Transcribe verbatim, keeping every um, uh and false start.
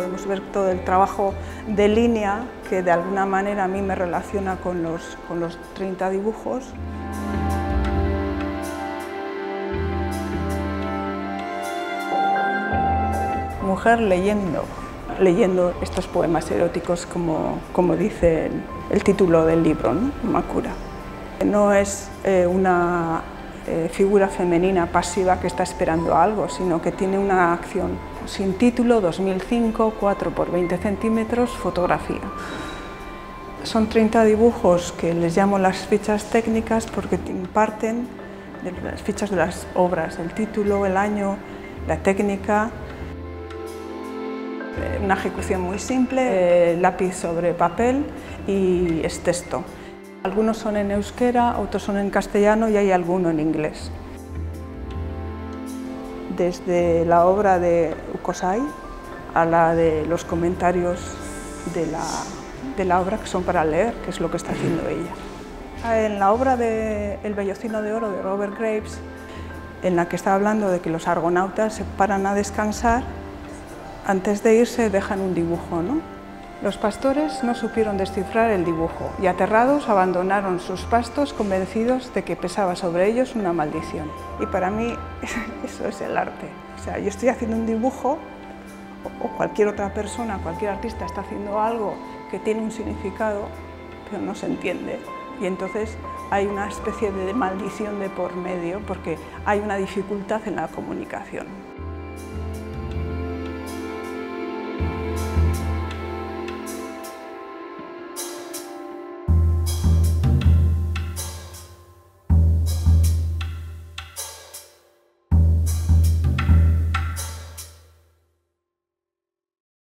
podemos ver todo el trabajo de línea que de alguna manera a mí me relaciona con los, con los treinta dibujos. Mujer leyendo, leyendo estos poemas eróticos como, como dice el, el título del libro, ¿no? Makura. No es eh, una eh, figura femenina pasiva que está esperando algo, sino que tiene una acción sin título, dos mil cinco, cuatro por veinte centímetros, fotografía. Son treinta dibujos que les llamo las fichas técnicas porque parten de las fichas de las obras, el título, el año, la técnica. Una ejecución muy simple, eh, lápiz sobre papel y es texto. Algunos son en euskera, otros son en castellano y hay alguno en inglés. Desde la obra de Ukosai a la de los comentarios de la, de la obra que son para leer, que es lo que está haciendo ella. En la obra de El vellocino de oro de Robert Graves, en la que está hablando de que los argonautas se paran a descansar, antes de irse dejan un dibujo, ¿no? Los pastores no supieron descifrar el dibujo y aterrados abandonaron sus pastos convencidos de que pesaba sobre ellos una maldición. Y para mí eso es el arte. O sea, yo estoy haciendo un dibujo o cualquier otra persona, cualquier artista está haciendo algo que tiene un significado, pero no se entiende. Y entonces hay una especie de maldición de por medio porque hay una dificultad en la comunicación.